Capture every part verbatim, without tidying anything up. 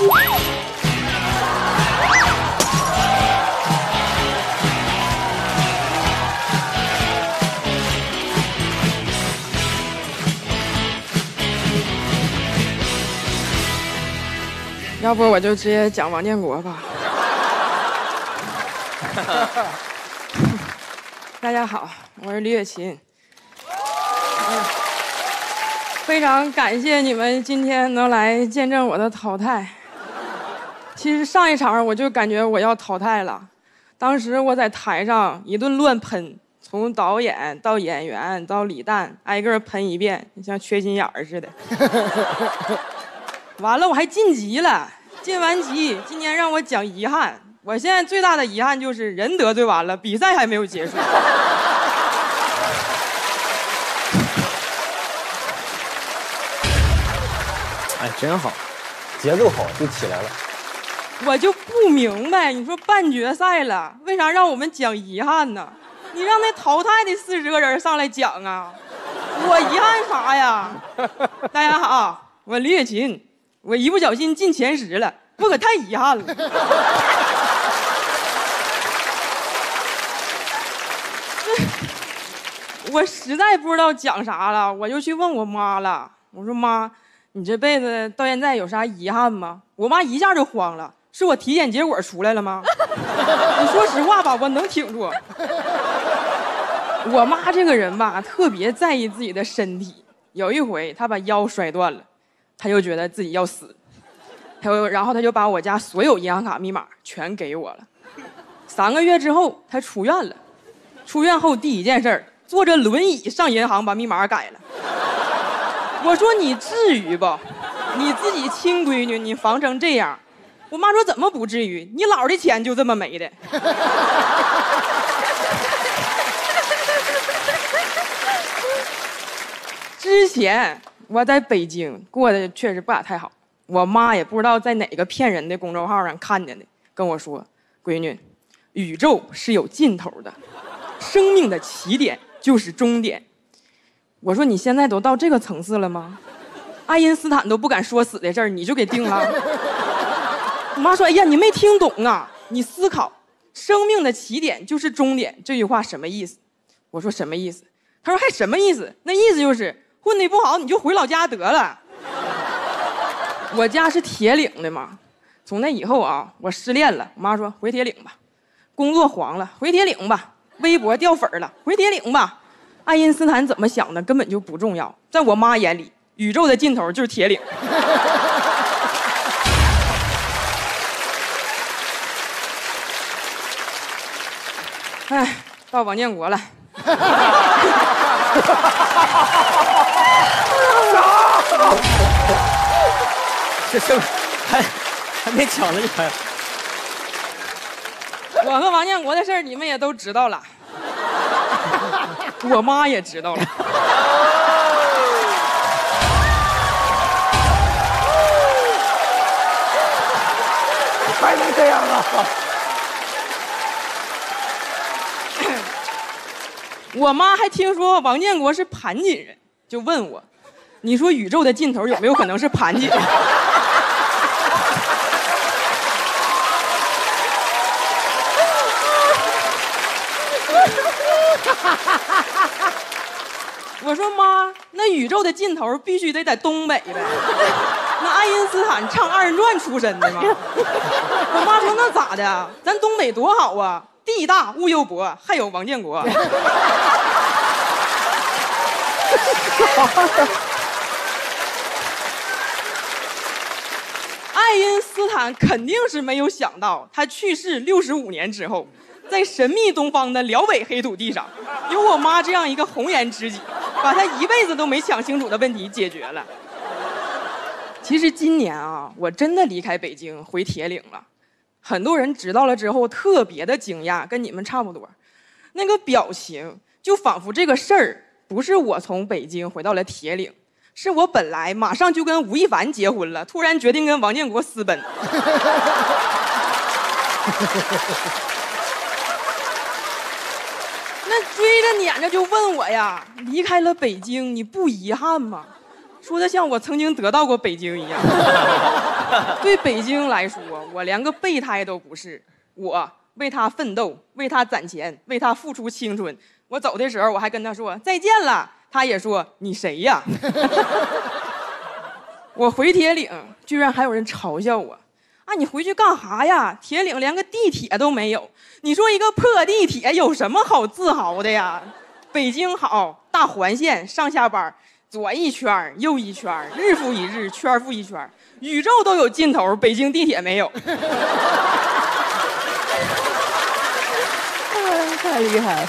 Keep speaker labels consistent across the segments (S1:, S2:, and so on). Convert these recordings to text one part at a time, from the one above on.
S1: 要不我就直接讲王建国吧。大家好，我是李雪琴。嗯，非常感谢你们今天能来见证我的淘汰。其实上一场我就感觉我要淘汰了，当时我在台上一顿乱喷，从导演到演员到李诞，挨个喷一遍，像缺心眼儿似的。完了，我还晋级了。晋完级，今年让我讲遗憾。我现在最大的遗憾就是人得罪完了，比赛还没有结束。
S2: 哎，真好，节奏好就起来了。
S1: 我就不明白，你说半决赛了，为啥让我们讲遗憾呢？你让那淘汰的四十个人上来讲啊，我遗憾啥呀？大家好，我李雪琴。我一不小心进前十了，我可太遗憾了。我实在不知道讲啥了，我就去问我妈了。我说妈，你这辈子到现在有啥遗憾吗？我妈一下就慌了，是我体检结果出来了吗？你说实话吧，我能挺住。我妈这个人吧，特别在意自己的身体。有一回，她把腰摔断了。他就觉得自己要死，他就然后他就把我家所有银行卡密码全给我了。三个月之后，他出院了。出院后第一件事，坐着轮椅上银行把密码改了。我说你至于不？你自己亲闺女，你防成这样。我妈说怎么不至于？你姥的钱就这么没的。之前。我在北京过得确实不咋太好，我妈也不知道在哪个骗人的公众号上看见的，跟我说：“闺女，宇宙是有尽头的，生命的起点就是终点。”我说：“你现在都到这个层次了吗？爱因斯坦都不敢说死的事儿，你就给定了？”我妈说：“哎呀，你没听懂啊！你思考，生命的起点就是终点这句话什么意思？”我说：“什么意思？”她说：“还什么意思？那意思就是。”混得不好你就回老家得了。我家是铁岭的嘛，从那以后啊，我失恋了，我妈说回铁岭吧；工作黄了，回铁岭吧；微博掉粉了，回铁岭吧。爱因斯坦怎么想的根本就不重要，在我妈眼里，宇宙的尽头就是铁岭。哎，到王建国了。
S2: 这是还还没抢呢，你还。
S1: 我和王建国的事儿你们也都知道了，我妈也知道了。
S2: 还能这样啊？
S1: 我妈还听说王建国是盘锦人，就问我：“你说宇宙的尽头有没有可能是盘锦？”我说妈，那宇宙的尽头必须得在东北呗。那爱因斯坦唱二人转出身的吗？我妈说那咋的？咱东北多好啊，地大物又博，还有王建国。爱因斯坦肯定是没有想到，他去世六十五年之后，在神秘东方的辽北黑土地上，有我妈这样一个红颜知己，把他一辈子都没想清楚的问题解决了。其实今年啊，我真的离开北京回铁岭了，很多人知道了之后特别的惊讶，跟你们差不多，那个表情就仿佛这个事儿不是我从北京回到了铁岭，是我本来马上就跟吴亦凡结婚了，突然决定跟王建国私奔。那追着撵着就问我呀，离开了北京你不遗憾吗？说的像我曾经得到过北京一样。 对北京来说，我连个备胎都不是。我为他奋斗，为他攒钱，为他付出青春。我走的时候，我还跟他说再见了，他也说你谁呀？我回铁岭，居然还有人嘲笑我。啊，你回去干哈呀？铁岭连个地铁都没有，你说一个破地铁有什么好自豪的呀？北京好，大环线，上下班左一圈右一圈，日复一日，圈复一圈，宇宙都有尽头，北京地铁没有。
S2: 太厉害了！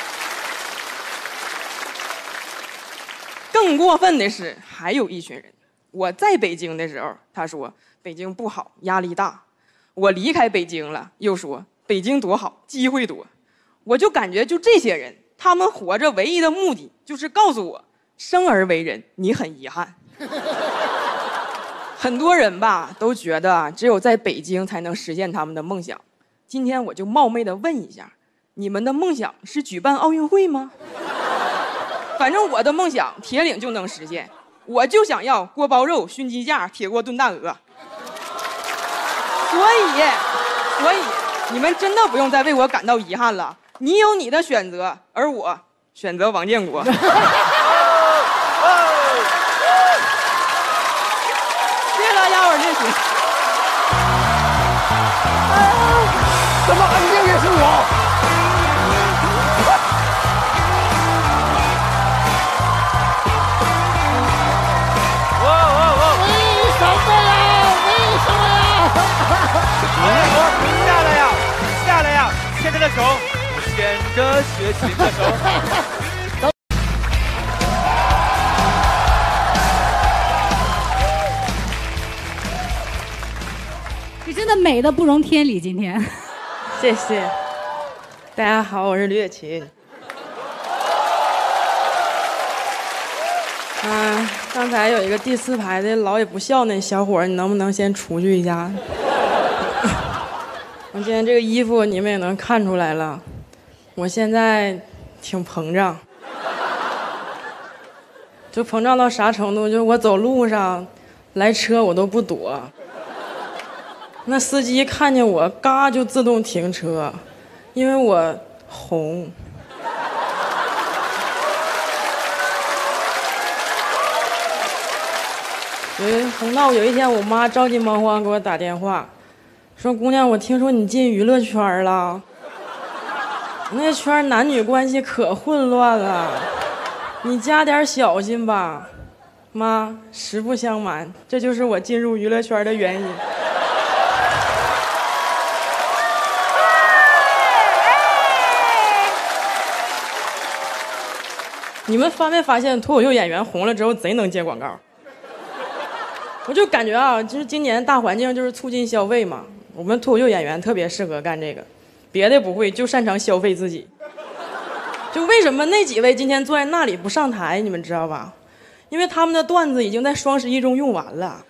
S1: 更过分的是，还有一群人。我在北京的时候，他说北京不好，压力大；我离开北京了，又说北京多好，机会多。我就感觉就这些人，他们活着唯一的目的就是告诉我，生而为人，你很遗憾。很多人吧都觉得只有在北京才能实现他们的梦想。今天我就冒昧的问一下，你们的梦想是举办奥运会吗？反正我的梦想铁岭就能实现，我就想要锅包肉、熏鸡架、铁锅炖大鹅。所以，所以你们真的不用再为我感到遗憾了。你有你的选择，而我选择王建国。谢谢大家，我是烈群。
S2: 怎么安静也是我？
S3: 下来呀，下来呀，牵着的手，牵着学琴的手。
S4: 你真的美的不容天理，今天。
S1: 谢谢。大家好，我是吕雪琴。嗯、呃，刚才有一个第四排的老也不笑那小伙，你能不能先出去一下？我今天这个衣服你们也能看出来了，我现在挺膨胀，就膨胀到啥程度？就我走路上来车我都不躲，那司机看见我嘎就自动停车，因为我红。有一红到有一天，我妈着急忙慌给我打电话。说姑娘，我听说你进娱乐圈了，那圈男女关系可混乱了，你加点小心吧。妈，实不相瞒，这就是我进入娱乐圈的原因。你们发没发现脱口秀演员红了之后贼能接广告？我就感觉啊，就是今年大环境就是促进消费嘛。我们脱口秀演员特别适合干这个，别的不会，就擅长消费自己。就为什么那几位今天坐在那里不上台，你们知道吧？因为他们的段子已经在双十一中用完了。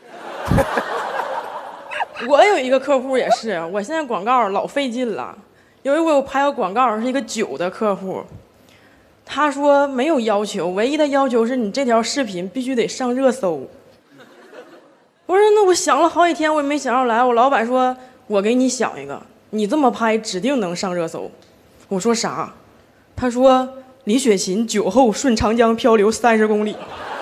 S1: 我有一个客户也是，我现在广告老费劲了。有一回我拍个广告是一个酒的客户，他说没有要求，唯一的要求是你这条视频必须得上热搜。我说那我想了好几天，我也没想出来。我老板说我给你想一个，你这么拍指定能上热搜。我说啥？他说李雪琴酒后顺长江漂流三十公里。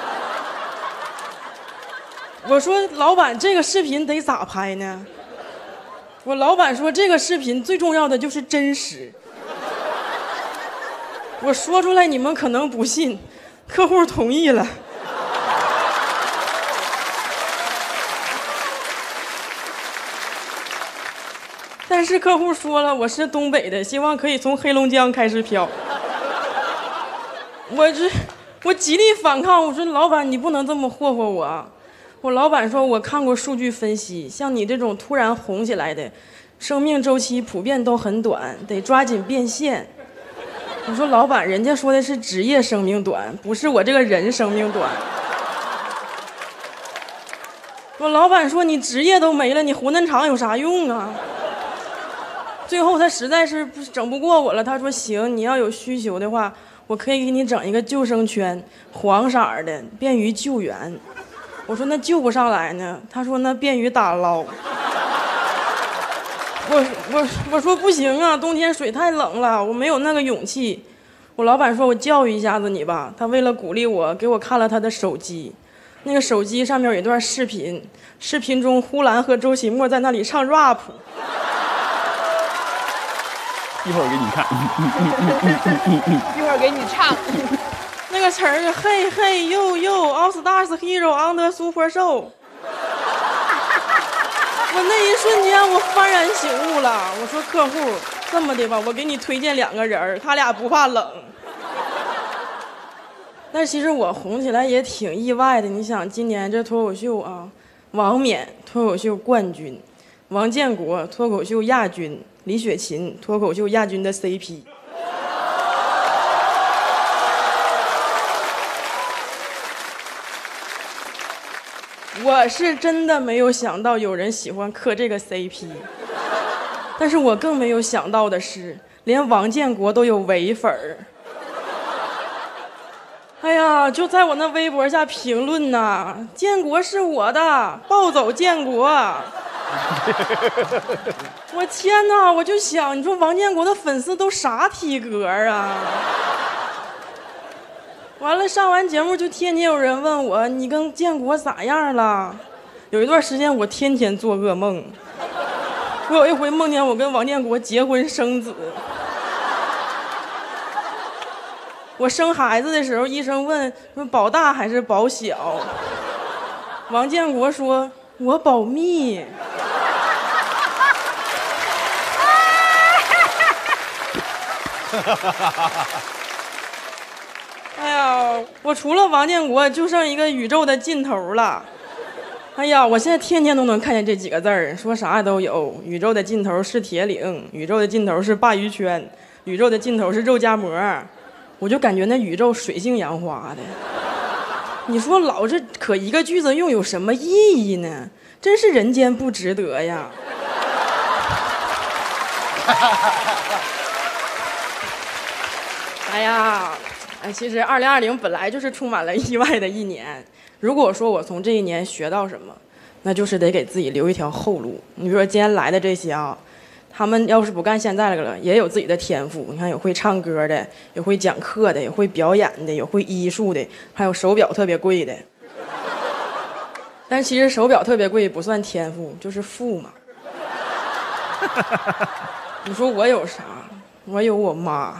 S1: 我说老板，这个视频得咋拍呢？我老板说这个视频最重要的就是真实。我说出来你们可能不信，客户同意了。但是客户说了，我是东北的，希望可以从黑龙江开始漂。我这我极力反抗，我说老板你不能这么霍霍我。我老板说我看过数据分析，像你这种突然红起来的，生命周期普遍都很短，得抓紧变现。我说老板，人家说的是职业生命短，不是我这个人生命短。我老板说你职业都没了，你活嫩长有啥用啊？最后他实在是整不过我了，他说行，你要有需求的话，我可以给你整一个救生圈，黄色的，便于救援。 我说那救不上来呢，他说那便于打捞。我我我说不行啊，冬天水太冷了，我没有那个勇气。我老板说我教育一下子你吧，他为了鼓励我，给我看了他的手机，那个手机上面有一段视频，视频中呼兰和周奇墨在那里唱 rap。
S5: 一会儿给你看，
S6: 一会儿给你唱。
S1: 那个词儿嘿嘿呦呦 All Stars Hero on the Super Show。我那一瞬间我幡然醒悟了，我说客户这么的吧，我给你推荐两个人，他俩不怕冷。但其实我红起来也挺意外的，你想今年这脱口秀啊，王冕脱口秀冠军，王建国脱口秀亚军，李雪琴脱口秀亚军的 C P。我是真的没有想到有人喜欢磕这个 C P， 但是我更没有想到的是，连王建国都有伪粉儿。哎呀，就在我那微博下评论呐，建国是我的，抱走建国。我天哪，我就想，你说王建国的粉丝都啥体格啊？完了，上完节目就天天有人问我，你跟建国咋样了？有一段时间我天天做噩梦，我有一回梦见我跟王建国结婚生子。我生孩子的时候，医生问说保大还是保小，王建国说我保密。哎呀，我除了王建国就剩一个宇宙的尽头了。哎呀，我现在天天都能看见这几个字儿，说啥都有。宇宙的尽头是铁岭，宇宙的尽头是鲅鱼圈，宇宙的尽头是肉夹馍。我就感觉那宇宙水性杨花的。你说老这可一个句子用有什么意义呢？真是人间不值得呀。哎呀。哎，其实二零二零本来就是充满了意外的一年。如果说我从这一年学到什么，那就是得给自己留一条后路。你比如说今天来的这些啊，他们要是不干现在了，也有自己的天赋。你看，有会唱歌的，有会讲课的，有会表演的，有会医术的，还有手表特别贵的。但其实手表特别贵不算天赋，就是富嘛。你说我有啥？我有我妈。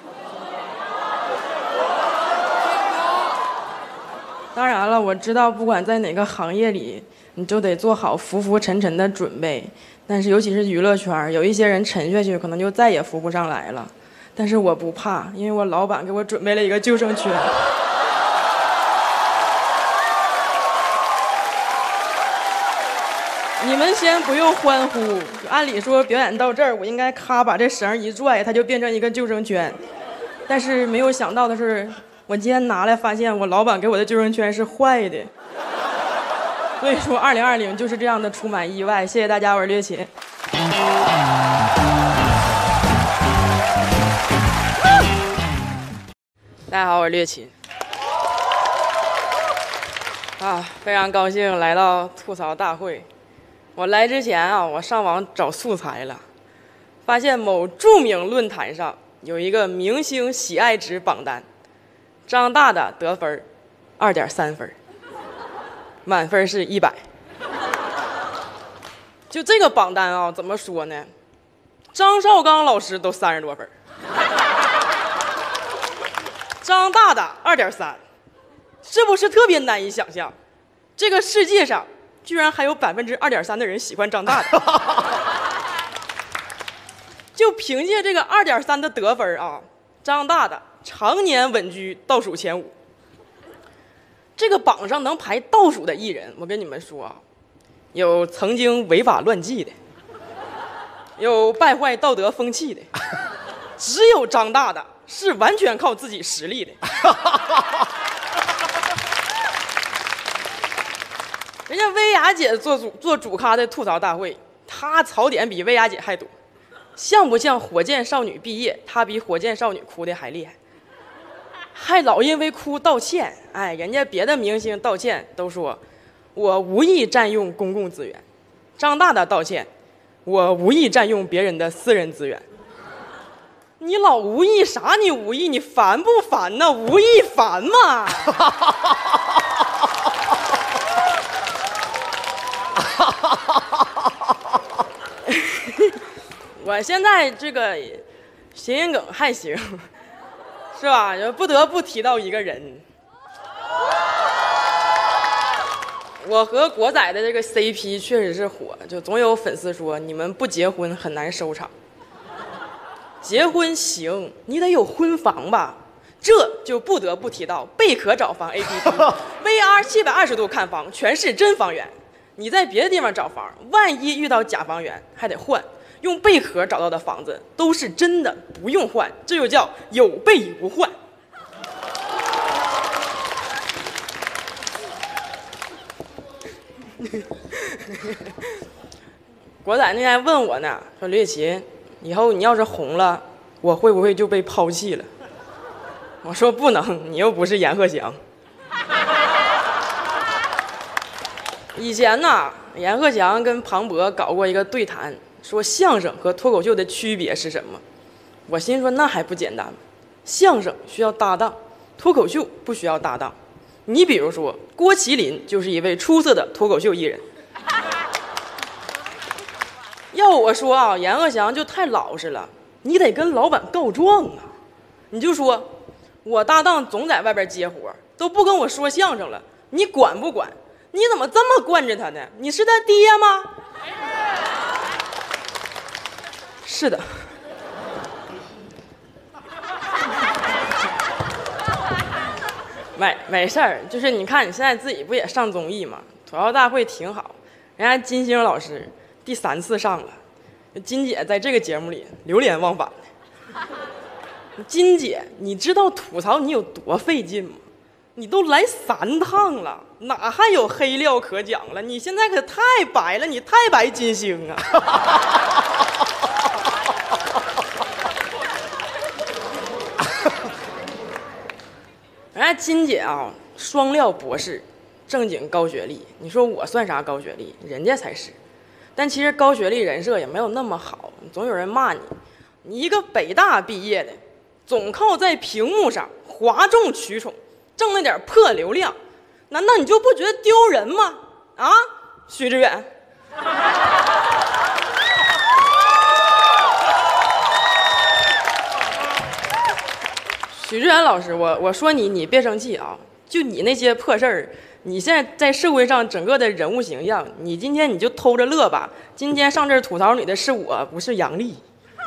S1: 当然了，我知道不管在哪个行业里，你就得做好浮浮沉沉的准备。但是尤其是娱乐圈，有一些人沉下去，可能就再也浮不上来了。但是我不怕，因为我老板给我准备了一个救生圈。你们先不用欢呼，按理说表演到这儿，我应该咔把这绳一拽，它就变成一个救生圈。但是没有想到的是，我今天拿来发现我老板给我的救生圈是坏的。所以说二零二零就是这样的充满意外。谢谢大家，我是略琴。大家好，我是略琴。啊，非常高兴来到吐槽大会。我来之前啊，我上网找素材了，发现某著名论坛上有一个明星喜爱值榜单。张大大得分二点三分，满分是一百。就这个榜单啊，怎么说呢？张绍刚老师都三十多分，张大大二点三，是不是特别难以想象？这个世界上居然还有百分之二点三的人喜欢张大大。就凭借这个二点三的得分啊，张大大常年稳居倒数前五。这个榜上能排倒数的艺人，我跟你们说啊，有曾经违法乱纪的，有败坏道德风气的，只有张大大是完全靠自己实力的。人家薇娅姐做主做主咖的吐槽大会，她槽点比薇娅姐还多。像不像火箭少女毕业？她比火箭少女哭的还厉害。还老因为哭道歉，哎，人家别的明星道歉都说我无意占用公共资源。张大大道歉，我无意占用别人的私人资源。你老无意啥？你无意，你烦不烦呢？无意烦吗？我现在这个谐音梗还行，是吧？不得不提到一个人。我和国仔的这个 C P 确实是火，就总有粉丝说你们不结婚很难收场。结婚行，你得有婚房吧？这就不得不提到贝壳找房 A P P，V R 七百二十度看房，全是真房源。你在别的地方找房，万一遇到假房源，还得换。用贝壳找到的房子都是真的，不用换，这就叫有备无患。国仔那天问我呢，说刘雪琴，以后你要是红了，我会不会就被抛弃了？我说不能，你又不是阎鹤祥。以前呢，阎鹤祥跟庞博搞过一个对谈，说相声和脱口秀的区别是什么？我心说那还不简单吗？相声需要搭档，脱口秀不需要搭档。你比如说，郭麒麟就是一位出色的脱口秀艺人。要我说啊，阎鹤祥就太老实了，你得跟老板告状啊！你就说，我搭档总在外边接活，都不跟我说相声了，你管不管？你怎么这么惯着他呢？你是他爹吗？是的。没没事儿，就是你看你现在自己不也上综艺吗？吐槽大会挺好，人家金星老师第三次上了，金姐在这个节目里流连忘返。金姐，你知道吐槽你有多费劲吗？你都来三趟了，哪还有黑料可讲了？你现在可太白了，你太白金星啊！人家金姐啊，双料博士，正经高学历。你说我算啥高学历？人家才是。但其实高学历人设也没有那么好，总有人骂你。你一个北大毕业的，总靠在屏幕上哗众取宠，挣那点破流量，难道你就不觉得丢人吗？啊，许知远。许知远老师，我我说你，你别生气啊！就你那些破事儿，你现在在社会上整个的人物形象，你今天你就偷着乐吧。今天上这儿吐槽你的是我，不是杨笠。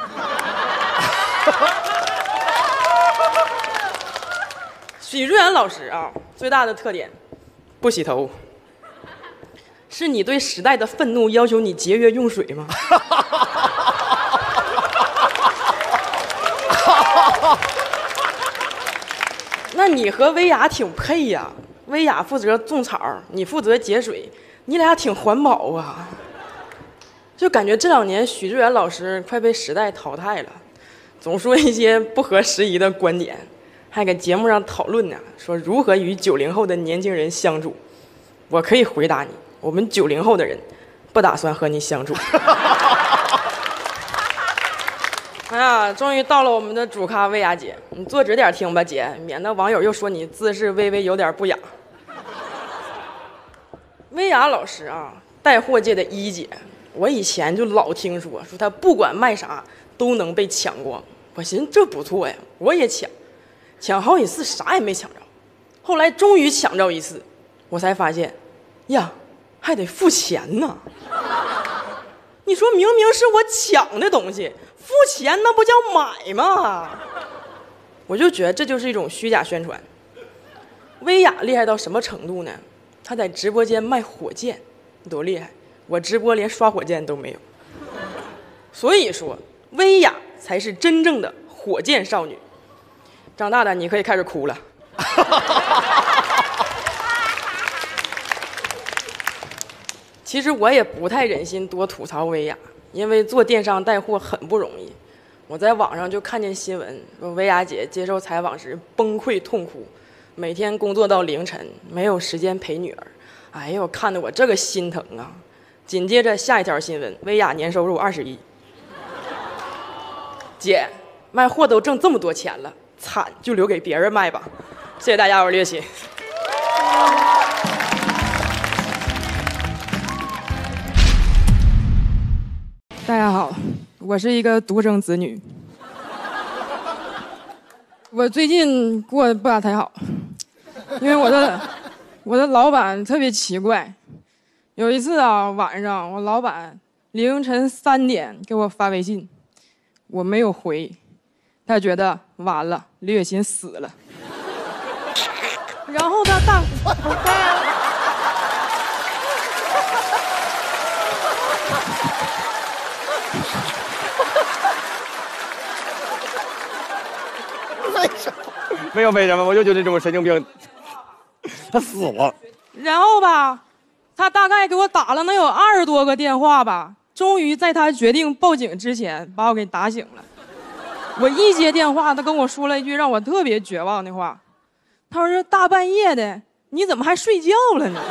S1: 许知远老师啊，最大的特点，不洗头。是你对时代的愤怒要求你节约用水吗？那你和薇娅挺配呀，薇娅负责种草，你负责节水，你俩挺环保啊。就感觉这两年许知远老师快被时代淘汰了，总说一些不合时宜的观点，还给节目上讨论呢，说如何与九零后的年轻人相处。我可以回答你，我们九零后的人不打算和你相处。哎呀，终于到了我们的主咖薇娅姐，你坐直点听吧，姐，免得网友又说你姿势微微有点不雅。薇娅老师啊，带货界的一姐，我以前就老听说，说她不管卖啥都能被抢光，我寻思这不错呀，我也抢，抢好几次啥也没抢着，后来终于抢着一次，我才发现，呀，还得付钱呢。你说明明是我抢的东西，付钱那不叫买吗？我就觉得这就是一种虚假宣传。薇娅厉害到什么程度呢？她在直播间卖火箭，多厉害！我直播连刷火箭都没有。所以说，薇娅才是真正的火箭少女。张大大，你可以开始哭了。其实我也不太忍心多吐槽薇娅，因为做电商带货很不容易。我在网上就看见新闻，说薇娅姐接受采访时崩溃痛哭，每天工作到凌晨，没有时间陪女儿， 哎呦，看得我这个心疼啊！紧接着下一条新闻，薇娅年收入二十亿。姐，卖货都挣这么多钱了，惨就留给别人卖吧。谢谢大家，我是李雪琴。大家好，我是一个独生子女。我最近过得不咋太好，因为我的我的老板特别奇怪。有一次啊，晚上我老板凌晨三点给我发微信，我没有回，他觉得完了，李雪琴死了。然后他大，
S2: 为什么？没有为什么，我就觉得这种神经病，他死了。
S1: 然后吧，他大概给我打了能有二十多个电话吧，终于在他决定报警之前把我给打醒了。我一接电话，他跟我说了一句让我特别绝望的话，他说：“大半夜的，你怎么还睡觉了呢？”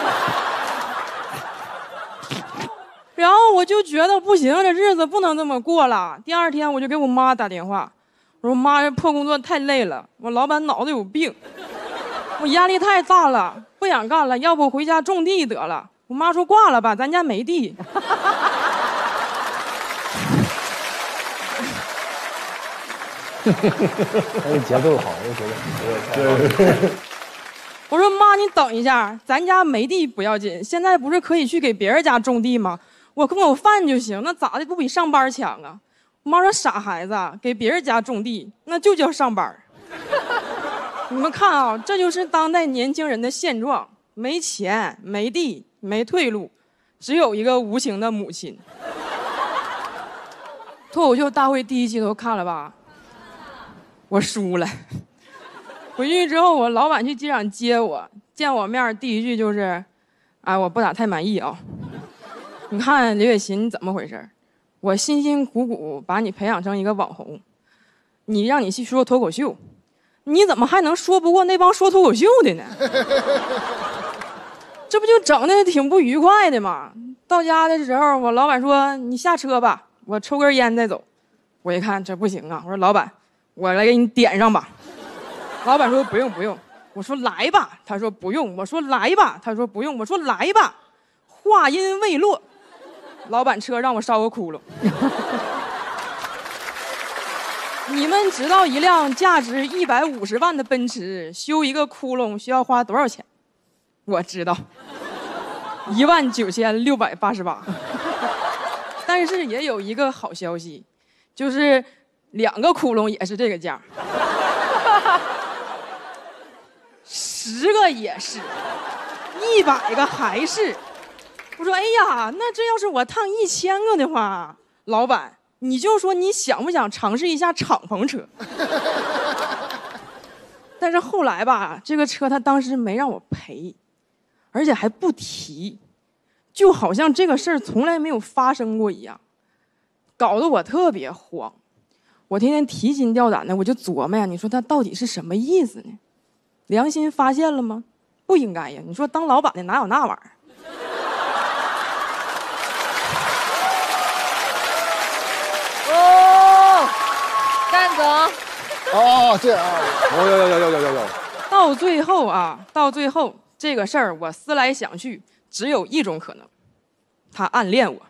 S1: 然后我就觉得不行，这日子不能这么过了。第二天我就给我妈打电话，我说：“妈，这破工作太累了，我老板脑子有病，我压力太大了，不想干了，要不回家种地得了。”我妈说：“挂了吧，咱家没地。”
S7: 他的节奏好，我觉得。对。
S1: 我说：“妈，你等一下，咱家没地不要紧，现在不是可以去给别人家种地吗？我供口饭就行，那咋的不比上班强啊？”我妈说：“傻孩子，给别人家种地那就叫上班。”你们看啊，这就是当代年轻人的现状：没钱、没地、没退路，只有一个无情的母亲。脱口秀大会第一期都看了吧？我输了。回去之后，我老板去机场接我，见我面第一句就是：“哎，我不咋太满意啊。你看李雪琴你怎么回事？我辛辛苦苦把你培养成一个网红，你让你去说脱口秀，你怎么还能说不过那帮说脱口秀的呢？这不就整的挺不愉快的吗？”到家的时候，我老板说：“你下车吧，我抽根烟再走。”我一看这不行啊，我说：“老板，我来给你点上吧。”老板说：“不用不用。”我说：“来吧。”他说：“不用。”我说：“来吧。”他说：“不用。”我说：“来吧。”话音未落，老板车让我烧个窟窿。你们知道一辆价值一百五十万的奔驰修一个窟窿需要花多少钱？我知道，一万九千六百八十八。但是也有一个好消息，就是两个窟窿也是这个价。十个也是，一百个还是。我说：“哎呀，那这要是我烫一千个的话，老板，你就说你想不想尝试一下敞篷车？”但是后来吧，这个车他当时没让我赔，而且还不提，就好像这个事儿从来没有发生过一样，搞得我特别慌。我天天提心吊胆的，我就琢磨呀，你说他到底是什么意思呢？良心发现了吗？不应该呀！你说当老板的哪有那玩意儿？
S6: 哦，干总。
S7: 哦，这样啊，有有有有有有有有。
S1: 到最后啊，到最后这个事儿，我思来想去，只有一种可能，他暗恋我。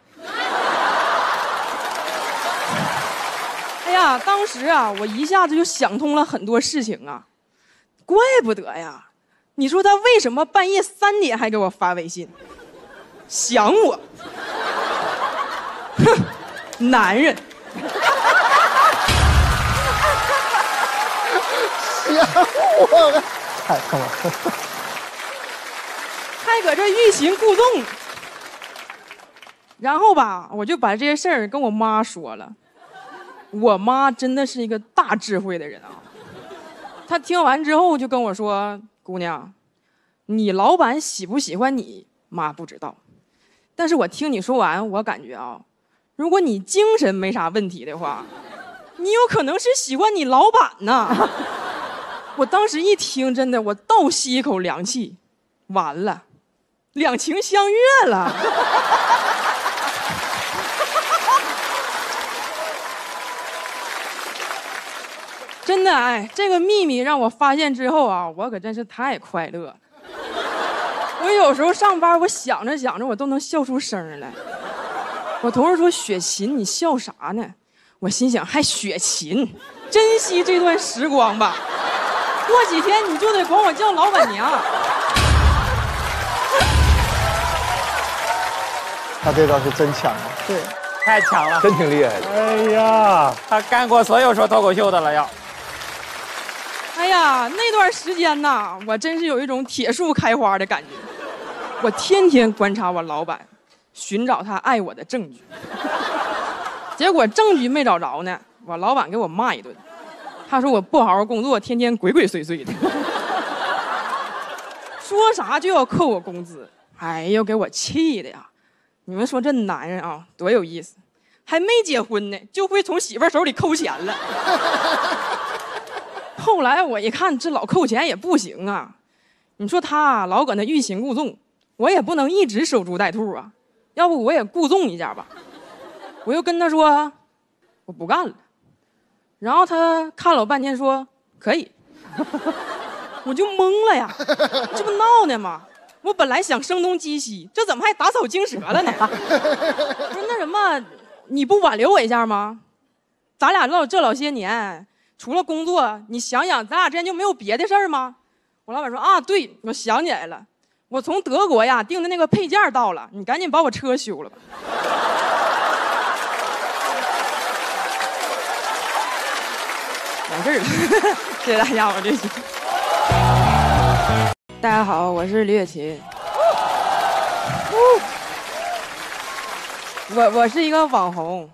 S1: 哎呀，当时啊，我一下子就想通了很多事情啊。怪不得呀！你说他为什么半夜三点还给我发微信？想我，哼，男人。
S7: 想我，太他妈，
S1: 还搁这欲擒故纵。然后吧，我就把这些事儿跟我妈说了。我妈真的是一个大智慧的人啊。他听完之后就跟我说：“姑娘，你老板喜不喜欢你，妈不知道。但是我听你说完，我感觉啊，如果你精神没啥问题的话，你有可能是喜欢你老板呢。”我当时一听，真的，我倒吸一口凉气，完了， 两情相悦了。真的，哎，这个秘密让我发现之后啊，我可真是太快乐。我有时候上班，我想着想着，我都能笑出声来。我同事说：“雪琴，你笑啥呢？”我心想：“还雪琴，珍惜这段时光吧。过几天你就得管我叫老板娘。”
S7: 他这招是真强啊！
S1: 对，
S3: 太强了，
S7: 真挺厉害的。
S3: 哎呀，他干过所有说脱口秀的了要。
S1: 哎呀，那段时间呐，我真是有一种铁树开花的感觉。我天天观察我老板，寻找他爱我的证据。结果证据没找着呢，我老板给我骂一顿。他说我不好好工作，天天鬼鬼祟祟的，说啥就要扣我工资。哎呦，给我气的呀！你们说这男人啊，多有意思，还没结婚呢，就会从媳妇儿手里抠钱了。后来我一看，这老扣钱也不行啊！你说他老搁那欲擒故纵，我也不能一直守株待兔啊，要不我也故纵一下吧。我又跟他说我不干了，然后他看了我半天说可以，我就懵了呀，这不闹呢吗？我本来想声东击西，这怎么还打草惊蛇了呢？我说那什么，你不挽留我一下吗？咱俩老这老些年，除了工作，你想想，咱俩之间就没有别的事儿吗？我老板说啊，对，我想起来了，我从德国呀订的那个配件到了，你赶紧把我车修了吧。完事儿了，谢谢大家，我这期。大家好，我是李雪琴。我我是一个网红。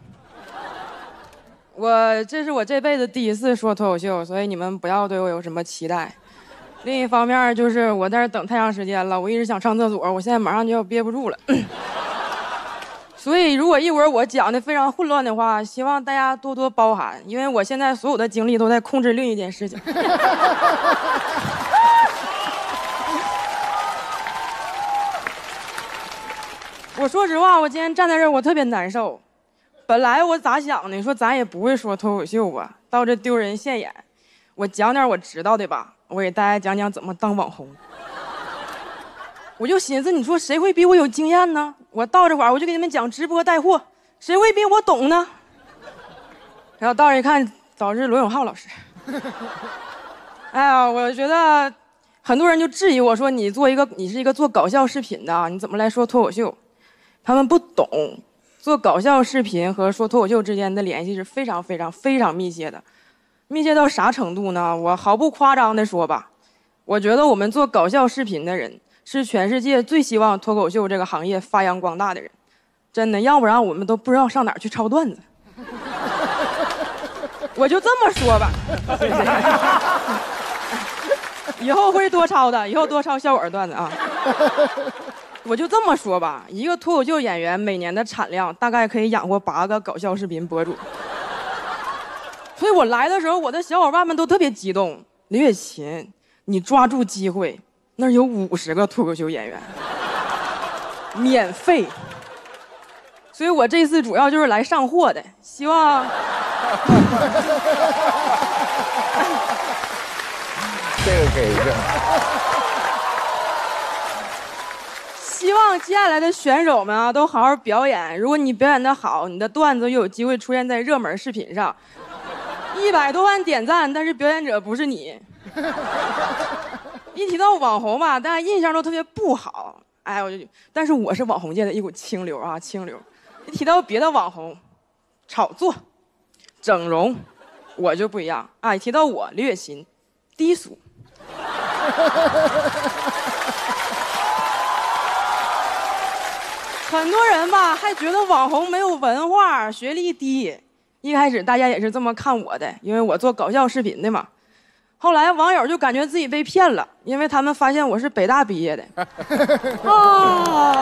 S1: 我这是我这辈子第一次说脱口秀，所以你们不要对我有什么期待。另一方面就是我在这等太长时间了，我一直想上厕所，我现在马上就要憋不住了。所以如果一会儿我讲的非常混乱的话，希望大家多多包涵，因为我现在所有的精力都在控制另一件事情。我说实话，我今天站在这儿，我特别难受。本来我咋想的？说咱也不会说脱口秀吧，到这丢人现眼。我讲点我知道的吧，我给大家讲讲怎么当网红。我就寻思，你说谁会比我有经验呢？我到这会儿我就给你们讲直播带货，谁会比我懂呢？然后到这一看，早是罗永浩老师。哎呀，我觉得很多人就质疑我说，你做一个，你是一个做搞笑视频的，你怎么来说脱口秀？他们不懂，做搞笑视频和说脱口秀之间的联系是非常非常非常密切的。密切到啥程度呢？我毫不夸张的说吧，我觉得我们做搞笑视频的人是全世界最希望脱口秀这个行业发扬光大的人，真的，要不然我们都不知道上哪儿去抄段子。我就这么说吧，以后会多抄的，以后多抄笑话段子啊。我就这么说吧，一个脱口秀演员每年的产量大概可以养活八个搞笑视频博主。所以我来的时候，我的小伙伴们都特别激动。李雪琴，你抓住机会，那儿有五十个脱口秀演员，免费。所以我这次主要就是来上货的，希望
S7: 这个给一个。
S1: 希望接下来的选手们啊，都好好表演。如果你表演得好，你的段子又有机会出现在热门视频上，一百多万点赞，但是表演者不是你。一提到网红吧，大家印象都特别不好。哎，我就，但是我是网红界的一股清流啊，清流。一提到别的网红，炒作、整容，我就不一样。啊，一提到我李雪琴，低俗。很多人吧还觉得网红没有文化，学历低。一开始大家也是这么看我的，因为我做搞笑视频的嘛。后来网友就感觉自己被骗了，因为他们发现我是北大毕业的。哦，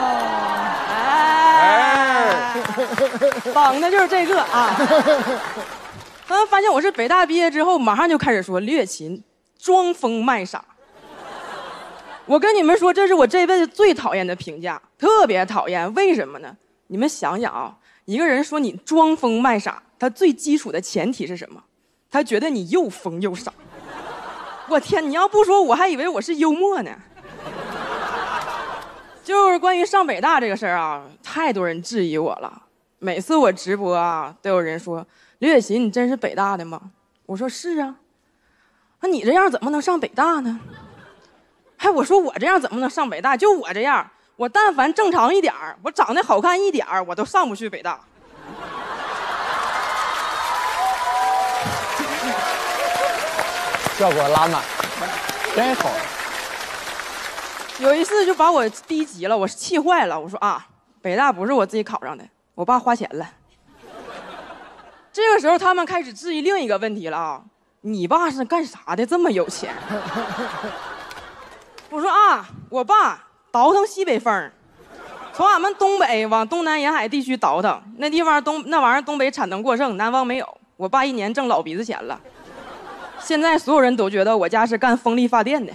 S1: 哎，绑的就是这个啊。他们发现我是北大毕业之后，马上就开始说李雪琴装疯卖傻。 我跟你们说，这是我这辈子最讨厌的评价，特别讨厌。为什么呢？你们想想啊，一个人说你装疯卖傻，他最基础的前提是什么？他觉得你又疯又傻。我天，你要不说我还以为我是幽默呢。就是关于上北大这个事儿啊，太多人质疑我了。每次我直播啊，都有人说：“刘雪琴，你真是北大的吗？”我说：“是啊。”那你这样怎么能上北大呢？哎，我说我这样怎么能上北大？就我这样，我但凡正常一点儿，我长得好看一点儿，我都上不去北大。
S7: 效果拉满，真好。
S1: 有一次就把我逼急了，我气坏了。我说啊，北大不是我自己考上的，我爸花钱了。这个时候他们开始质疑另一个问题了啊，你爸是干啥的？这么有钱？我说啊，我爸倒腾西北风，从俺们东北往东南沿海地区倒腾，那地方东那玩意儿东北产能过剩，南方没有。我爸一年挣老鼻子钱了。现在所有人都觉得我家是干风力发电的。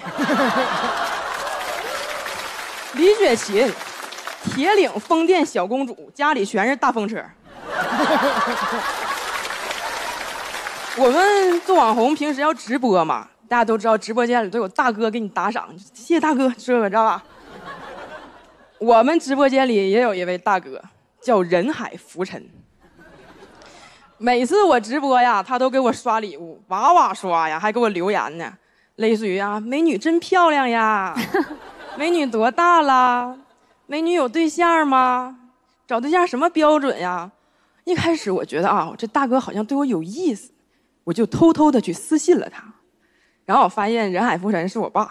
S1: 李雪琴，铁岭风电小公主，家里全是大风车。我们做网红平时要直播嘛，大家都知道直播间里都有大哥给你打赏，谢谢大哥，这个知道吧？我们直播间里也有一位大哥，叫人海浮沉。每次我直播呀，他都给我刷礼物，哇哇刷呀，还给我留言呢，类似于啊，美女真漂亮呀，美女多大了，美女有对象吗？找对象什么标准呀？一开始我觉得啊，这大哥好像对我有意思，我就偷偷的去私信了他，然后我发现人海浮沉是我爸。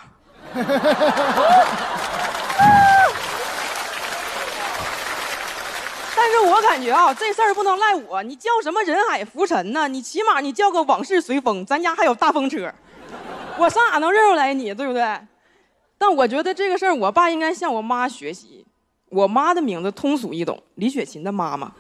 S1: 但是我感觉啊，这事儿不能赖我。你叫什么人海浮沉呢？你起码你叫个往事随风，咱家还有大风车，我上哪能认出来你，对不对？但我觉得这个事儿，我爸应该向我妈学习。我妈的名字通俗易懂，李雪琴的妈妈。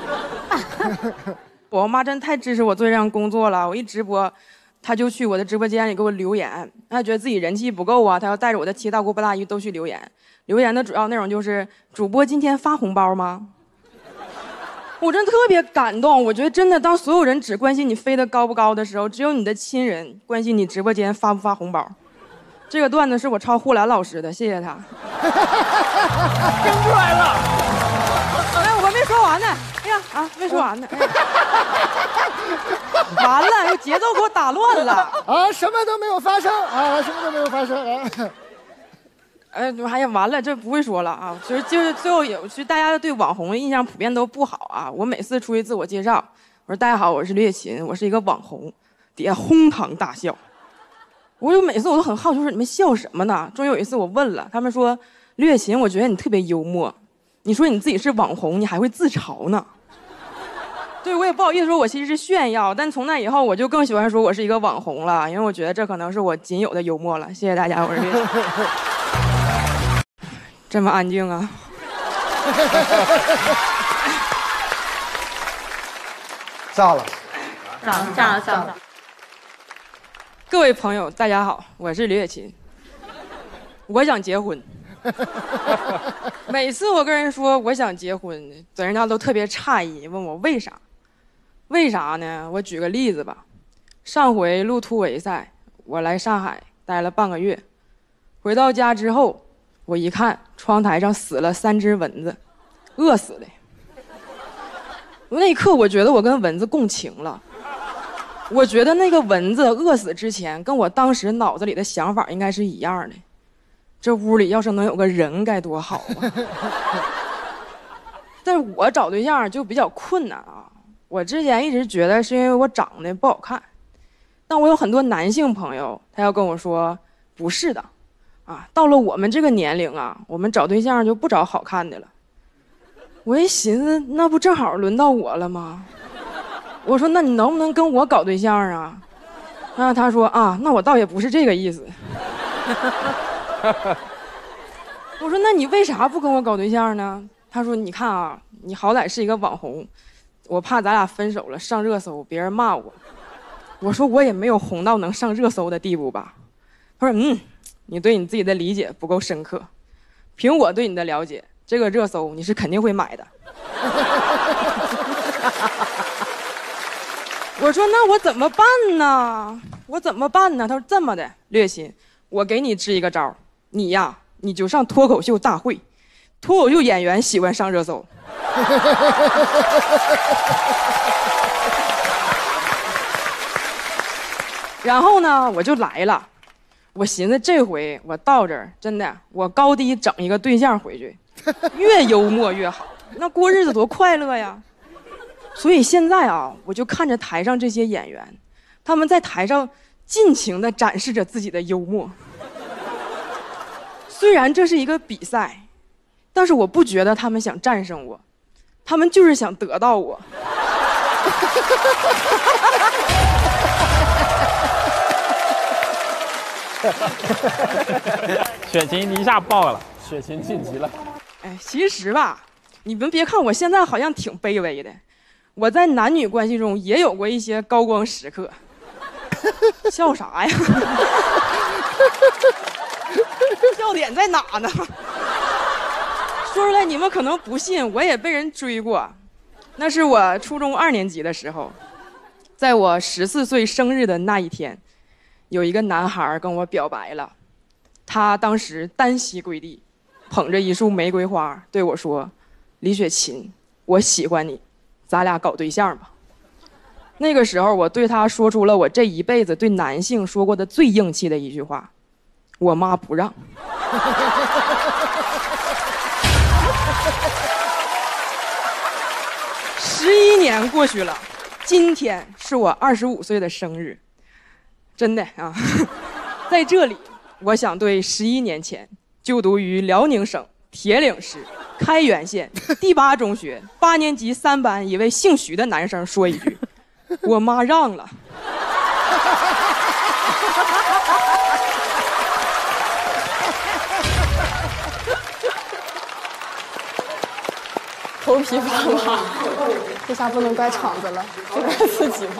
S1: 我妈真太支持我做这项工作了。我一直播，她就去我的直播间里给我留言，她觉得自己人气不够啊，她要带着我的七大姑八大姨都去留言。留言的主要内容就是主播今天发红包吗？我真特别感动，我觉得真的，当所有人只关心你飞得高不高的时候，只有你的亲人关心你直播间发不发红包。这个段子是我抄护兰老师的，谢谢他。
S3: 生出来了！
S1: 哎，我没说完呢。哎呀啊，没说完呢。哎、完了，节奏给我打乱了。
S8: 啊，什么都没有发生啊，什么都没有发生啊。
S1: 哎，哎呀，完了，这不会说了啊！就是就是最后有，其实大家对网红的印象普遍都不好啊。我每次出去自我介绍，我说大家好，我是李雪琴，我是一个网红，底下哄堂大笑。我就每次我都很好奇，说你们笑什么呢？终于有一次我问了，他们说李雪琴，我觉得你特别幽默。你说你自己是网红，你还会自嘲呢？对，我也不好意思说我其实是炫耀，但从那以后我就更喜欢说我是一个网红了，因为我觉得这可能是我仅有的幽默了。谢谢大家，我是李雪琴。这么安静啊！
S8: 炸了，
S6: 炸了炸了炸了！
S1: 各位朋友，大家好，我是李雪琴。我想结婚。每次我跟人说我想结婚，人家都特别诧异，问我为啥？为啥呢？我举个例子吧。上回录突围赛，我来上海待了半个月，回到家之后，我一看窗台上死了三只蚊子，饿死的。那一刻，我觉得我跟蚊子共情了。我觉得那个蚊子饿死之前，跟我当时脑子里的想法应该是一样的。这屋里要是能有个人该多好啊！但是我找对象就比较困难啊。我之前一直觉得是因为我长得不好看，但我有很多男性朋友，他要跟我说不是的，啊，到了我们这个年龄啊，我们找对象就不找好看的了。我一寻思，那不正好轮到我了吗？我说，那你能不能跟我搞对象啊？然后他说啊，那我倒也不是这个意思。我说，那你为啥不跟我搞对象呢？他说，你看啊，你好歹是一个网红，我怕咱俩分手了上热搜，别人骂我。我说我也没有红到能上热搜的地步吧。他说，嗯， 你对你自己的理解不够深刻。凭我对你的了解，这个热搜你是肯定会买的。我说那我怎么办呢？我怎么办呢？他说这么的，略亲，我给你支一个招，你呀，你就上脱口秀大会，脱口秀演员喜欢上热搜。然后呢，我就来了。我寻思这回我到这儿，真的，我高低整一个对象回去，越幽默越好，那过日子多快乐呀！所以现在啊，我就看着台上这些演员，他们在台上尽情地展示着自己的幽默。虽然这是一个比赛，但是我不觉得他们想战胜我，他们就是想得到我。
S5: 雪琴一下爆了，
S7: 雪琴晋级了。
S1: 哎，其实吧，你们别看我现在好像挺卑微的，我在男女关系中也有过一些高光时刻。笑啥呀？笑点在哪呢？说出来你们可能不信，我也被人追过。那是我初中二年级的时候，在我十四岁生日的那一天，有一个男孩跟我表白了。他当时单膝跪地，捧着一束玫瑰花对我说：“李雪琴，我喜欢你，咱俩搞对象吧。”那个时候，我对他说出了我这一辈子对男性说过的最硬气的一句话：“我妈不让。”十一年过去了，今天是我二十五岁的生日，真的啊，在这里，我想对十一年前就读于辽宁省铁岭市开原县第八中学八年级三班一位姓徐的男生说一句：“我妈让了。”
S6: 头皮发麻，这下不能怪场子了，就怪自己了。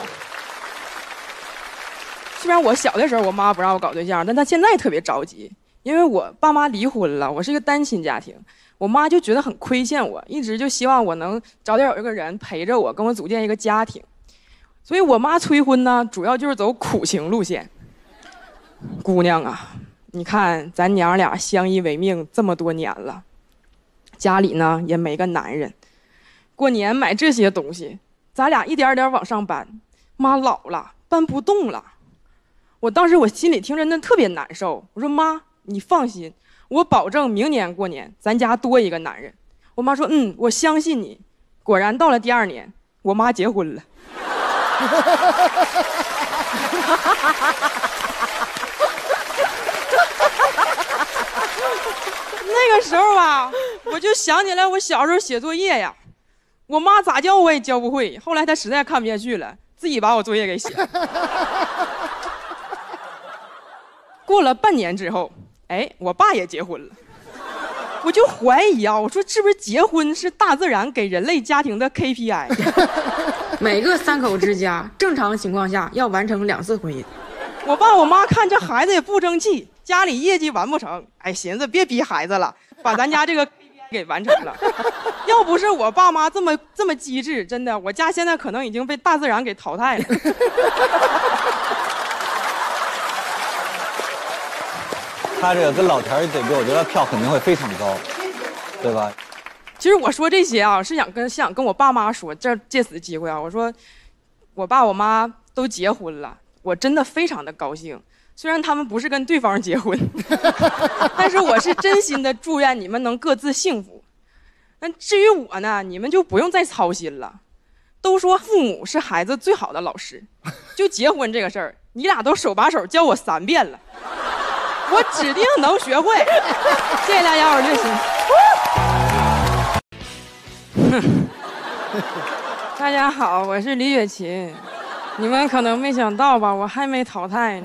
S1: 虽然我小的时候我妈不让我搞对象，但她现在特别着急，因为我爸妈离婚了，我是一个单亲家庭，我妈就觉得很亏欠我，一直就希望我能早点有一个人陪着我，跟我组建一个家庭。所以我妈催婚呢，主要就是走苦情路线。姑娘啊，你看咱娘俩相依为命这么多年了，家里呢也没个男人，过年买这些东西，咱俩一点点往上搬，妈老了搬不动了。我当时我心里听着那特别难受，我说妈，你放心，我保证明年过年咱家多一个男人。我妈说嗯，我相信你。果然到了第二年，我妈结婚了。那个时候吧，我就想起来我小时候写作业呀，我妈咋教我也教不会，后来她实在看不下去了，自己把我作业给写了。过了半年之后，哎，我爸也结婚了，我就怀疑啊，我说是不是结婚是大自然给人类家庭的 K P I？ 每个三口之家正常情况下要完成两次婚姻。我爸我妈看这孩子也不争气，家里业绩完不成，哎，寻思别逼孩子了，把咱家这个 K P I 给完成了。要不是我爸妈这么这么机智，真的，我家现在可能已经被大自然给淘汰了。
S7: 他这个跟老田儿对比，我觉得票肯定会非常高，对吧？
S1: 其实我说这些啊，是想跟想跟我爸妈说，这借此机会啊，我说我爸我妈都结婚了，我真的非常的高兴。虽然他们不是跟对方结婚，但是我是真心的祝愿你们能各自幸福。那至于我呢，你们就不用再操心了。都说父母是孩子最好的老师，就结婚这个事儿，你俩都手把手教我三遍了。我指定能学会，谢谢大家，我是刘鑫。大家好，我是李雪琴。你们可能没想到吧，我还没淘汰呢。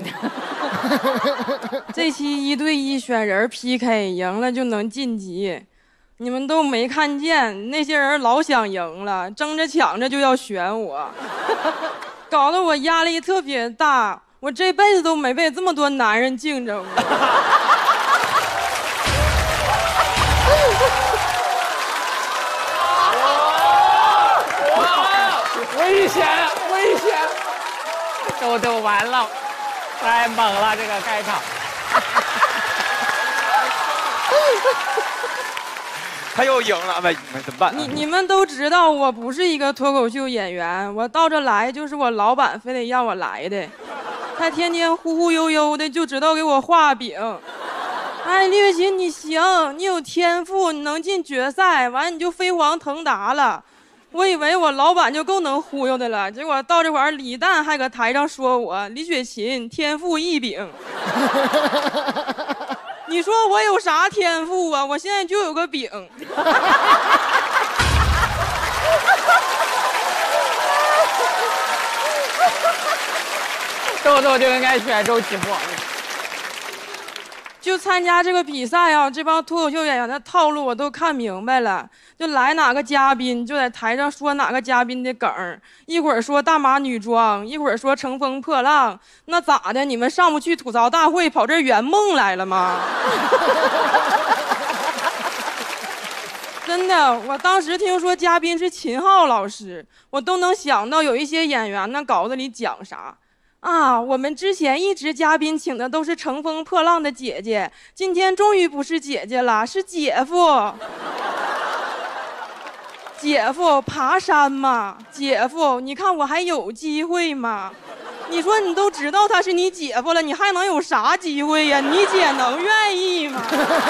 S1: 这期一对一选人 P K， 赢了就能晋级。你们都没看见，那些人老想赢了，争着抢着就要选我，搞得我压力特别大。我这辈子都没被这么多男人竞争过。
S5: 危险，危险！豆豆完了，太猛了，这个开场。
S3: 他又赢了，那怎么办？
S1: 你你们都知道我不是一个脱口秀演员，我到这来就是我老板非得让我来的，他天天忽忽悠悠的就知道给我画饼。哎，李雪琴，你行，你有天赋，你能进决赛，完你就飞黄腾达了。我以为我老板就够能忽悠的了，结果到这会儿李诞还搁台上说我李雪琴天赋异禀。你说我有啥天赋啊？我现在就有个饼。
S5: 豆豆就应该选周奇墨。
S1: 就参加这个比赛啊，这帮脱口秀演员的套路我都看明白了。就来哪个嘉宾，就在台上说哪个嘉宾的梗儿，一会儿说大码女装，一会儿说乘风破浪，那咋的？你们上不去吐槽大会，跑这儿圆梦来了吗？真的，我当时听说嘉宾是秦昊老师，我都能想到有一些演员那稿子里讲啥。啊，我们之前一直嘉宾请的都是乘风破浪的姐姐，今天终于不是姐姐了，是姐夫。姐夫爬山嘛，姐夫，你看我还有机会吗？你说你都知道他是你姐夫了，你还能有啥机会呀？你姐能愿意吗？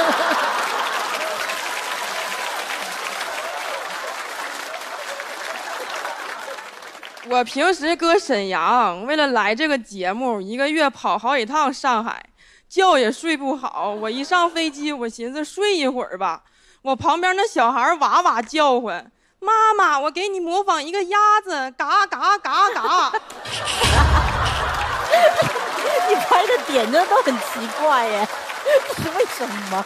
S1: 我平时搁沈阳，为了来这个节目，一个月跑好几趟上海，觉也睡不好。我一上飞机，我寻思睡一会儿吧。我旁边那小孩哇哇叫唤，妈妈，我给你模仿一个鸭子，嘎嘎嘎嘎。
S9: 你拍的点真的都很奇怪耶，是为什么？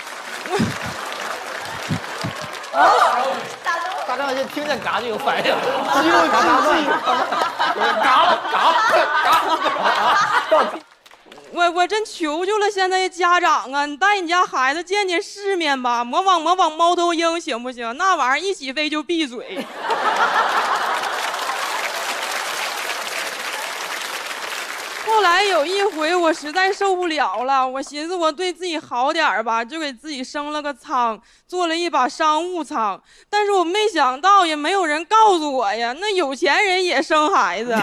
S5: 啊！大张就听见嘎就有反应，
S2: 肌肉记忆，
S5: 嘎了嘎嘎。
S1: 我我真求求了，现在的家长啊，你带你家孩子见见世面吧，模仿模仿猫头鹰行不行？那玩意儿一起飞就闭嘴。后来有一回我实在受不了了，我寻思我对自己好点吧，就给自己升了个舱，做了一把商务舱。但是我没想到，也没有人告诉我呀，那有钱人也生孩子。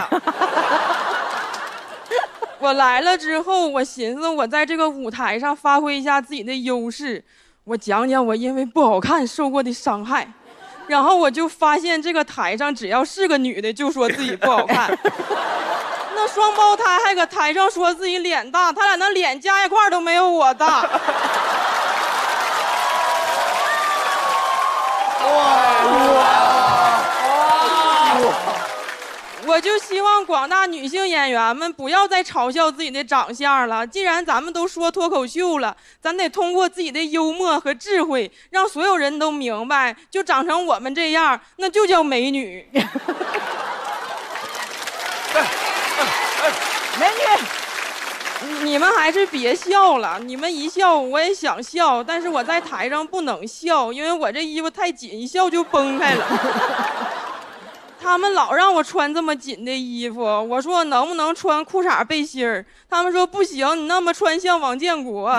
S1: 我来了之后，我寻思我在这个舞台上发挥一下自己的优势，我讲讲我因为不好看受过的伤害。然后我就发现这个台上只要是个女的就说自己不好看。那双胞胎还搁台上说自己脸大，他俩那脸加一块都没有我大。哇！我就希望广大女性演员们不要再嘲笑自己的长相了。既然咱们都说脱口秀了，咱得通过自己的幽默和智慧，让所有人都明白，就长成我们这样，那就叫美女。
S9: 美女，
S1: 你们还是别笑了，你们一笑我也想笑，但是我在台上不能笑，因为我这衣服太紧，一笑就崩开了。他们老让我穿这么紧的衣服，我说我能不能穿裤衩背心儿？他们说不行，你那么穿像王建国。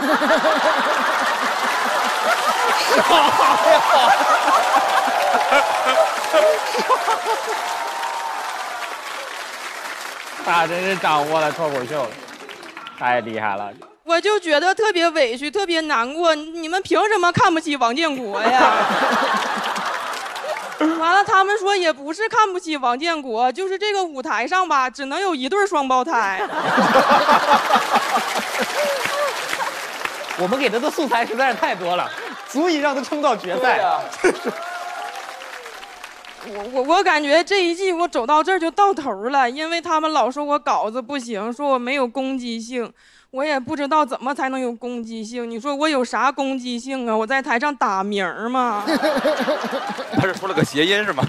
S5: 他真是掌握了脱口秀了，太厉害了。
S1: 我就觉得特别委屈，特别难过。你们凭什么看不起王建国呀？完了，他们说也不是看不起王建国，就是这个舞台上吧，只能有一对双胞胎。
S5: 我们给他的素材实在是太多了，足以让他冲到决赛。
S1: 我我我感觉这一季我走到这儿就到头了，因为他们老说我稿子不行，说我没有攻击性，我也不知道怎么才能有攻击性。你说我有啥攻击性啊？我在台上打鸣吗？
S3: 他是说了个谐音是吗？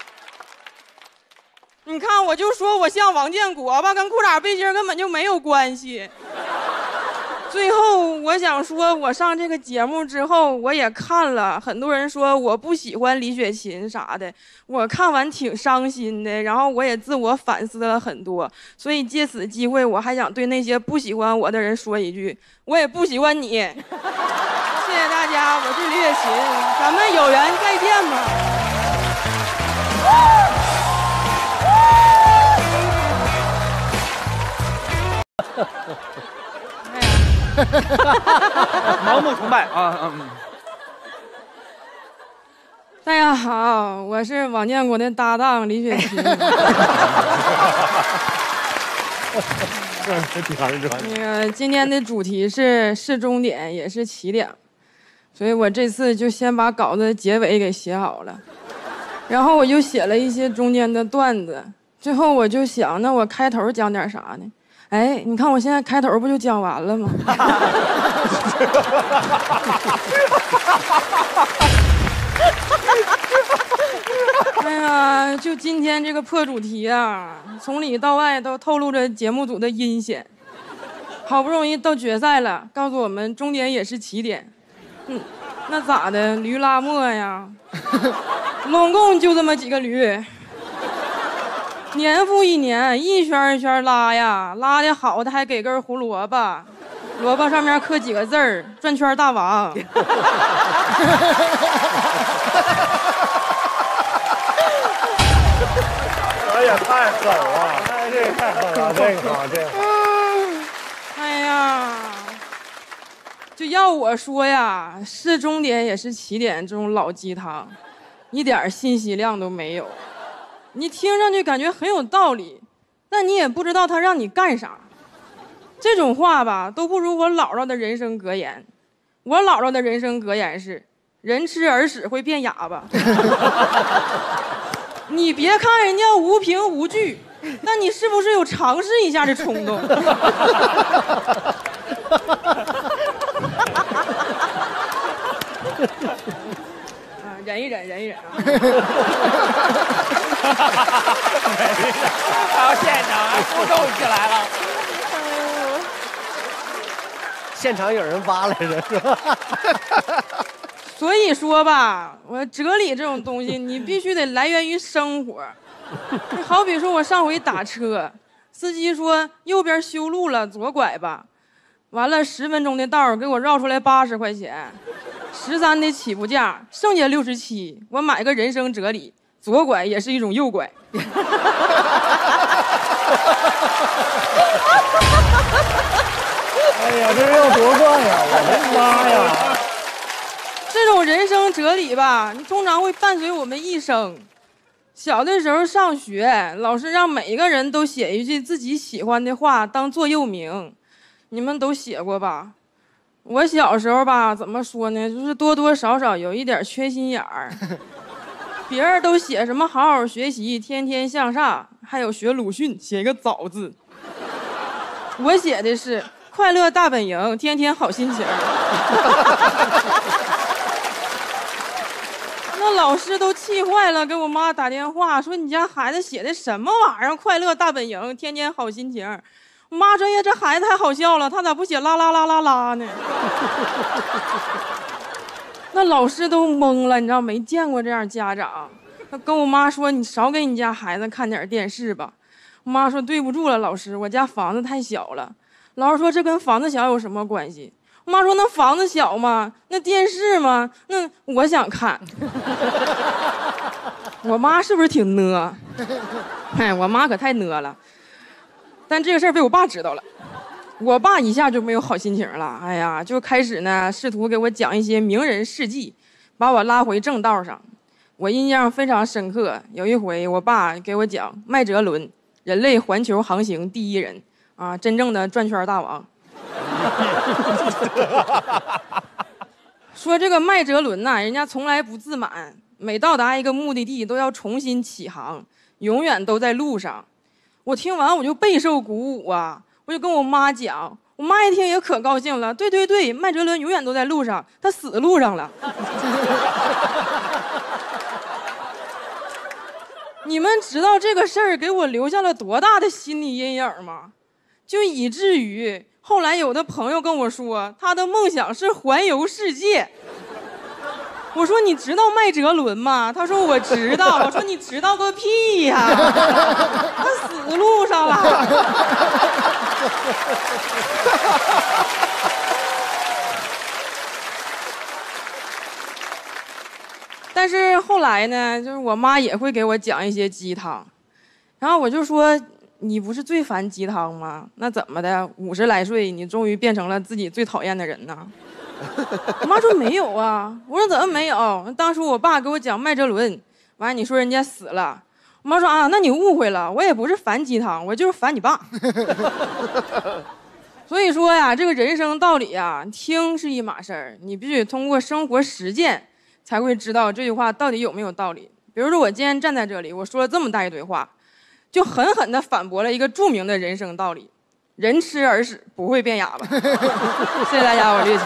S1: 你看，我就说我像王建国吧，跟裤衩背心根本就没有关系。 最后我想说，我上这个节目之后，我也看了，很多人说我不喜欢李雪琴啥的，我看完挺伤心的，然后我也自我反思了很多，所以借此机会，我还想对那些不喜欢我的人说一句，我也不喜欢你。谢谢大家，我是李雪琴，咱们有缘再见吧。
S3: 盲目崇拜啊！嗯。
S1: 大家好，我是王建国的搭档李雪琴。那个今天的主题是是终点也是起点，所以我这次就先把稿子结尾给写好了，然后我就写了一些中间的段子，最后我就想，那我开头讲点啥呢？哎，你看我现在开头不就讲完了吗？哎呀，就今天这个破主题啊，从里到外都透露着节目组的阴险。好不容易到决赛了，告诉我们终点也是起点。嗯，那咋的？驴拉磨呀？拢共就这么几个驴。年复一年，一圈一圈拉呀，拉的好的还给根胡萝卜，萝卜上面刻几个字儿“转圈大王”。
S8: 哎呀，太狠了！哎，这个太狠了，这个好，这个好。
S1: 哎呀，就要我说呀，是终点也是起点，这种老鸡汤，一点信息量都没有。你听上去感觉很有道理，但你也不知道他让你干啥。这种话吧，都不如我姥姥的人生格言。我姥姥的人生格言是：人吃耳屎会变哑巴。你别看人家无凭无据，但你是不是有尝试一下的冲动？啊，忍一忍，忍一忍啊！
S5: 到现场还互动起来了。
S8: 现场有人挖来着，是吧？
S1: 所以说吧，我哲理这种东西，你必须得来源于生活。你好比说，我上回打车，司机说右边修路了，左拐吧。完了十分钟的道给我绕出来八十块钱，十三的起步价，剩下六十七。我买个人生哲理：左拐也是一种右拐。
S8: 哎呀，这是要夺冠呀！我的妈呀！
S1: 这种人生哲理吧，你通常会伴随我们一生。小的时候上学，老师让每个人都写一句自己喜欢的话当座右铭，你们都写过吧？我小时候吧，怎么说呢，就是多多少少有一点缺心眼儿。别人都写什么好好学习，天天向上，还有学鲁迅，写一个早字。我写的是快乐大本营，天天好心情。那老师都气坏了，给我妈打电话说：“你家孩子写的什么玩意儿？快乐大本营，天天好心情。”我妈说：“呀，这孩子太好笑了，他咋不写啦啦啦啦啦呢？”那老师都懵了，你知道没见过这样家长。他跟我妈说：“你少给你家孩子看点电视吧。”我妈说：“对不住了，老师，我家房子太小了。”老师说：“这跟房子小有什么关系？”我妈说：“那房子小吗？那电视吗？那我想看。”我妈是不是挺呢？哎，我妈可太呢了。但这个事儿被我爸知道了，我爸一下就没有好心情了。哎呀，就开始呢试图给我讲一些名人事迹，把我拉回正道上。我印象非常深刻，有一回我爸给我讲麦哲伦，人类环球航行第一人啊，真正的转圈大王。说这个麦哲伦呐、啊，人家从来不自满，每到达一个目的地都要重新起航，永远都在路上。我听完我就备受鼓舞啊，我就跟我妈讲，我妈一听也可高兴了。对对对，麦哲伦永远都在路上，他死路上了。你们知道这个事儿给我留下了多大的心理阴影吗？就以至于后来有的朋友跟我说，他的梦想是环游世界。我说你知道麦哲伦吗？他说我知道。我说你知道个屁呀、啊！他死路上了。但是后来呢，就是我妈也会给我讲一些鸡汤，然后我就说你不是最烦鸡汤吗？那怎么的？五十来岁你终于变成了自己最讨厌的人呢？我妈说没有啊。我说怎么没有？当初我爸给我讲麦哲伦，完了你说人家死了，我妈说啊，那你误会了，我也不是烦鸡汤，我就是烦你爸。所以说呀，这个人生道理呀，听是一码事儿，你必须通过生活实践才会知道这句话到底有没有道理。比如说我今天站在这里，我说了这么大一堆话，就狠狠地反驳了一个著名的人生道理：人吃耳屎不会变哑巴。谢谢大家，我是略琴。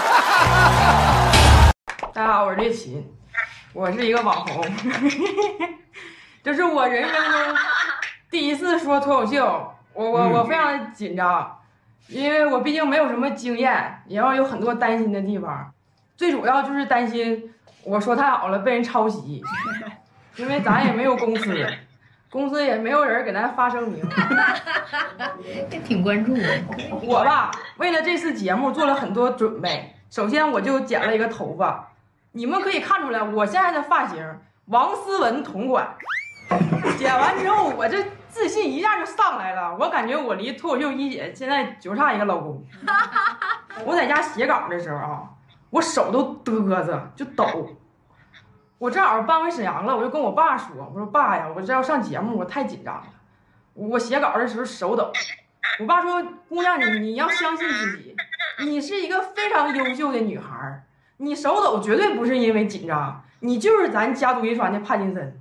S1: 大家好，我是略琴，我是一个网红。这是我人生中第一次说脱口秀，我我我非常的紧张，因为我毕竟没有什么经验，然后有很多担心的地方，最主要就是担心我说太好了被人抄袭，因为咱也没有公司。公司也没有人给咱发声明，
S10: 也挺关注的。
S1: 我吧，为了这次节目做了很多准备。首先，我就剪了一个头发，你们可以看出来，我现在的发型王思文同款。剪完之后，我这自信一下就上来了，我感觉我离脱口秀一姐现在就差一个老公。我在家写稿的时候啊，我手都嘚瑟，就抖。我正好搬回沈阳了，我就跟我爸说：“我说爸呀，我这要上节目，我太紧张了。我写稿的时候手抖。”我爸说：“姑娘，你你要相信自己，你是一个非常优秀的女孩，你手抖绝对不是因为紧张，你就是咱家族遗传的帕金森。”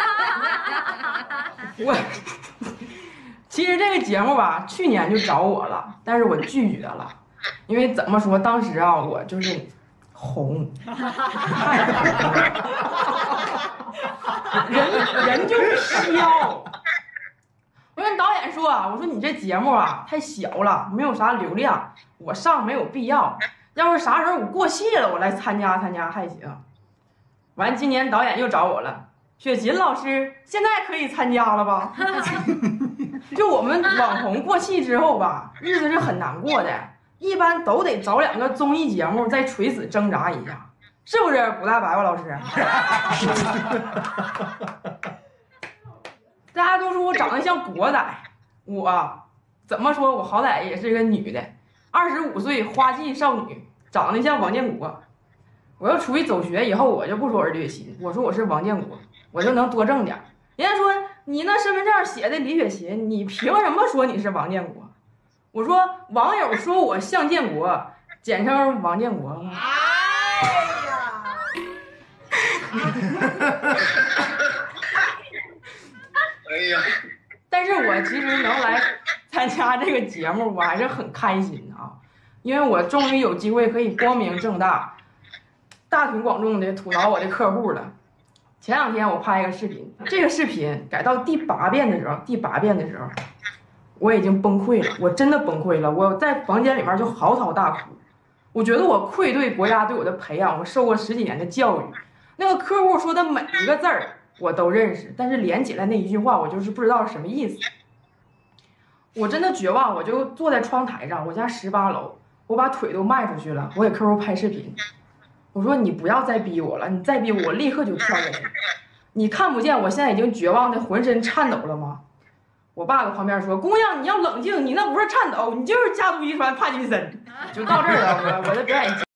S1: 我其实这个节目吧，去年就找我了，但是我拒绝了，因为怎么说，当时啊，我就是红，人人就飘。我跟导演说啊，我说你这节目啊太小了，没有啥流量，我上没有必要。要是啥时候我过气了，我来参加参加还行。完，今年导演又找我了，雪琴老师现在可以参加了吧？就我们网红过气之后吧，日子是很难过的。一般都得找两个综艺节目再垂死挣扎一下，是不是？古大白话老师，大家都说我长得像国仔，我怎么说？我好歹也是个女的，二十五岁花季少女，长得像王建国。我要出去走学以后，我就不说我是略琴，我说我是王建国，我就能多挣点。人家说你那身份证写的李雪琴，你凭什么说你是王建国？我说网友说我像建国，简称王建国。哎呀！哎呀！但是我其实能来参加这个节目，我还是很开心的啊，因为我终于有机会可以光明正大、大庭广众的吐槽我的客户了。前两天我拍一个视频，这个视频改到第八遍的时候，第八遍的时候。我已经崩溃了，我真的崩溃了。我在房间里面就嚎啕大哭，我觉得我愧对国家对我的培养，我受过十几年的教育。那个客户说的每一个字儿我都认识，但是连起来那一句话我就是不知道是什么意思。我真的绝望，我就坐在窗台上，我家十八楼，我把腿都迈出去了，我给客户拍视频。我说你不要再逼我了，你再逼我，我立刻就跳下去。你看不见我现在已经绝望的浑身颤抖了吗？我爸在旁边说：“姑娘，你要冷静，你那不是颤抖，你就是家族遗传帕金森。”就到这儿了，我我的表演。